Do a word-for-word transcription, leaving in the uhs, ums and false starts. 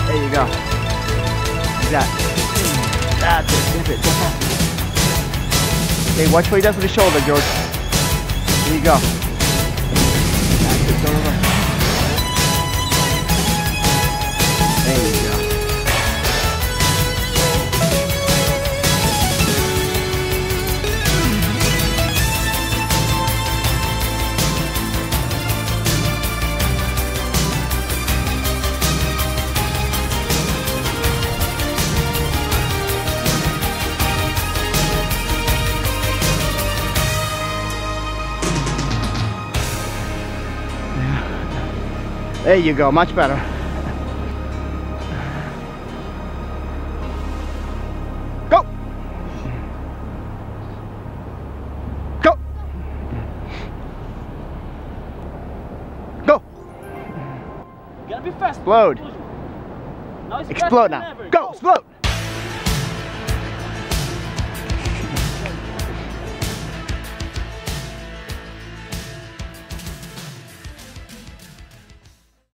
There you go. Like that. That's it. Snip it. Okay, watch what he does with his shoulder, George. There you go. That's it. Go, go, go. There you go. There you go, much better. Go! Go! Go! You gotta be fast. Explode. Now it's Explode faster than now. ever. Go, explode!